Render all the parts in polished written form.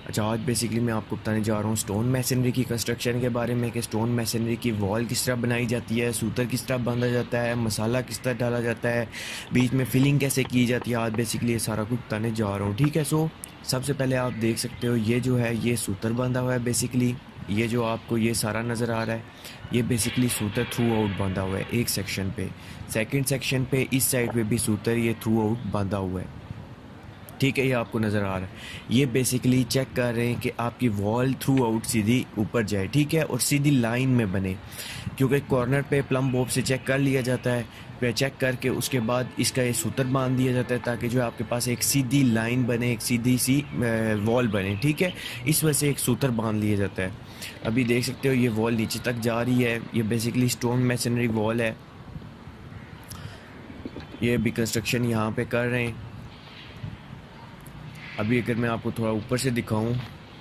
अच्छा, आज बेसिकली मैं आपको बताने जा रहा हूँ स्टोन मैसनरी की कंस्ट्रक्शन के बारे में कि स्टोन मैसनरी की वॉल किस तरह बनाई जाती है, सूतर किस तरह बांधा जाता है, मसाला किस तरह डाला जाता है, बीच में फिलिंग कैसे की जाती है। आज बेसिकली ये सारा कुछ बताने जा रहा हूँ, ठीक है। सो सबसे पहले आप देख सकते हो ये जो है ये सूतर बांधा हुआ है। बेसिकली ये जो आपको ये सारा नज़र आ रहा है ये बेसिकली सूतर थ्रू आउट बांधा हुआ है एक सेक्शन पे। सेकंड सेक्शन पे इस साइड पे भी सूतर ये थ्रू आउट बांधा हुआ है, ठीक है। ये आपको नज़र आ रहा है। ये बेसिकली चेक कर रहे हैं कि आपकी वॉल थ्रू आउट सीधी ऊपर जाए, ठीक है, और सीधी लाइन में बने, क्योंकि कॉर्नर पे प्लम बॉब से चेक कर लिया जाता है। फिर चेक करके उसके बाद इसका ये सूतर बांध दिया जाता है ताकि जो है आपके पास एक सीधी लाइन बने, एक सीधी सी वॉल बने, ठीक है। इस वजह से एक सूतर बांध लिया जाता है। अभी देख सकते हो ये वॉल नीचे तक जा रही है। ये बेसिकली स्टोन मैसनरी वॉल है। ये भी कंस्ट्रक्शन यहाँ पे कर रहे हैं। अभी अगर मैं आपको थोड़ा ऊपर से दिखाऊं,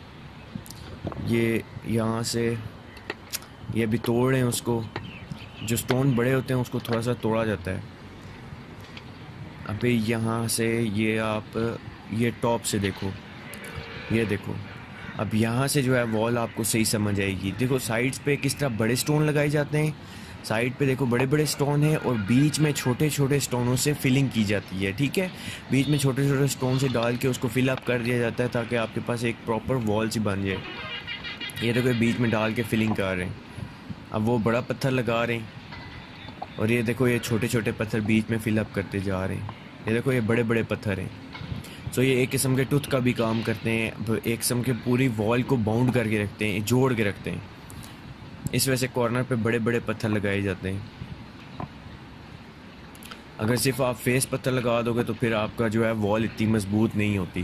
ये यहाँ से ये अभी तोड़ रहे हैं उसको। जो स्टोन बड़े होते हैं उसको थोड़ा सा तोड़ा जाता है। अभी यहाँ से ये आप ये टॉप से देखो, ये देखो। अब यहाँ से जो है वॉल आपको सही समझ आएगी। देखो साइड्स पे किस तरह बड़े स्टोन लगाए जाते हैं। साइड पे देखो बड़े बड़े स्टोन हैं और बीच में छोटे छोटे स्टोनों से फिलिंग की जाती है, ठीक है। बीच में छोटे छोटे स्टोन से डाल के उसको फिल अप कर दिया जाता है ताकि आपके पास एक प्रॉपर वॉल सी बन जाए। ये देखो बीच में डाल के फिलिंग कर रहे हैं। अब वो बड़ा पत्थर लगा रहे हैं और ये देखो ये छोटे छोटे पत्थर बीच में फिल अप करते जा रहे हैं। ये देखो ये बड़े बड़े पत्थर हैं। सो ये एक किस्म के टूथ का भी काम करते हैं, एक किस्म के पूरी वॉल को बाउंड करके रखते हैं, जोड़ के रखते हैं। इस वजह से कॉर्नर पे बड़े बड़े पत्थर लगाए जाते हैं। अगर सिर्फ आप फेस पत्थर लगा दोगे तो फिर आपका जो है वॉल इतनी मजबूत नहीं होती।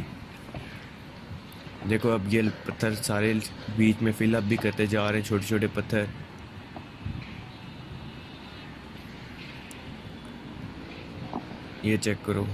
देखो अब ये पत्थर सारे बीच में फिल अप भी करते जा रहे हैं, छोटे छोटे पत्थर। ये चेक करो।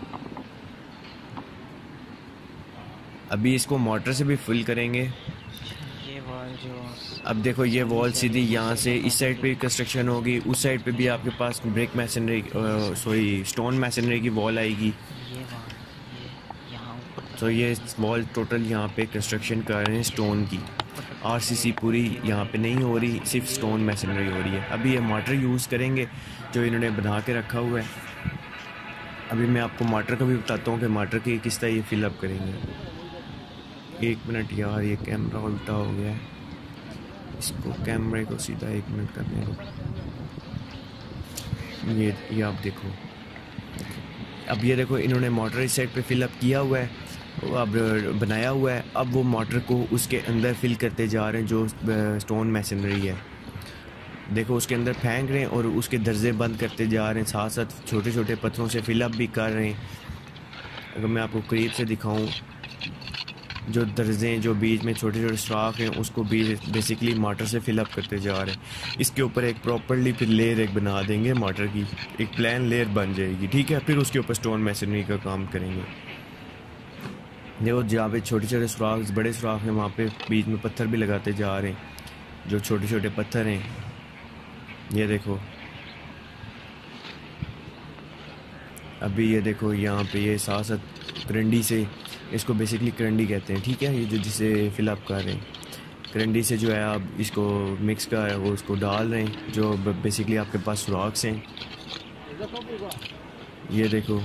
अभी इसको मोटर से भी फिल करेंगे। ये वॉल जो अब देखो ये वॉल सीधी यहाँ से इस साइड पे कंस्ट्रक्शन होगी, उस साइड पे भी आपके पास brick masonry sorry stone masonry की वॉल आएगी। ये यहाँ ऊपर तो ये वॉल टोटल यहाँ पे कंस्ट्रक्शन कर रहे हैं स्टोन की। आरसीसी पूरी यहाँ पे नहीं हो रही, सिर्फ स्टोन मैसनरी हो रही है। अभी ये मोटर यूज़ करेंगे जो इन्होंने बना के रखा हुआ है। अभी मैं आपको मोटर का भी बताता हूँ कि मोटर की किस तरह ये फिलअप करेंगे। एक मिनट यार, ये कैमरा उल्टा हो गया है, इसको कैमरे को सीधा एक मिनट करने दो। ये आप देखो। अब ये देखो इन्होंने मोटर इस साइड पे फिलअप किया हुआ है, अब बनाया हुआ है। अब वो मोटर को उसके अंदर फिल करते जा रहे हैं जो स्टोन मैसनरी है। देखो उसके अंदर फेंक रहे हैं और उसके दर्जे बंद करते जा रहे हैं, साथ साथ छोटे छोटे पत्थरों से फिलअप भी कर रहे हैं। अगर मैं आपको करीब से दिखाऊं, जो दर्जे जो बीच में छोटे छोटे सुराख हैं उसको भी बेसिकली मोटर से फिलअप करते जा रहे हैं। इसके ऊपर एक प्रॉपरली फिर लेयर एक बना देंगे, मोटर की एक प्लान लेयर बन जाएगी, ठीक है। फिर उसके ऊपर स्टोन मैसनरी का काम करेंगे। देखो जहाँ पे छोटे छोटे सुराख बड़े सुराख हैं वहाँ पे बीच में पत्थर भी लगाते जा रहे हैं, जो छोटे छोटे पत्थर हैं। ये देखो अभी ये देखो यहाँ पे ये साथ साथ करंडी से, इसको बेसिकली करंडी कहते हैं, ठीक है। ये जो जिसे फिलअप कर रहे हैं करंडी से जो है आप इसको मिक्स का है वो उसको डाल रहे हैं, जो बेसिकली आपके पास सुराख हैं। ये देखो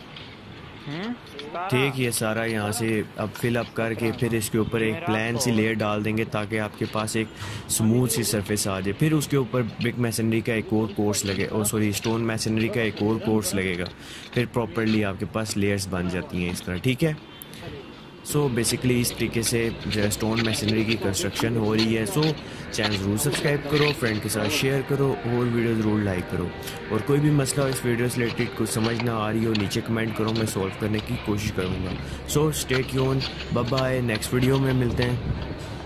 ठीक, ये सारा यहाँ से अब फिलअप करके फिर इसके ऊपर एक प्लान सी लेयर डाल देंगे ताकि आपके पास एक स्मूथ सी सरफेस आ जाए। फिर उसके ऊपर ब्रिक मैसनरी का एक और कोर्स लगे और सॉरी स्टोन मैसनरी का एक और कोर्स लगेगा। फिर प्रॉपरली आपके पास लेयर्स बन जाती हैं इस तरह, ठीक है। सो बेसिकली इस तरीके से जो है स्टोन मैसनरी की कंस्ट्रक्शन हो रही है। सो चैनल ज़रूर सब्सक्राइब करो, फ्रेंड के साथ शेयर करो और वीडियो ज़रूर लाइक करो। और कोई भी मसला इस वीडियो से रिलेटेड कुछ समझ ना आ रही हो नीचे कमेंट करो, मैं सॉल्व करने की कोशिश करूँगा। So stay tuned, bye bye, next video में मिलते हैं।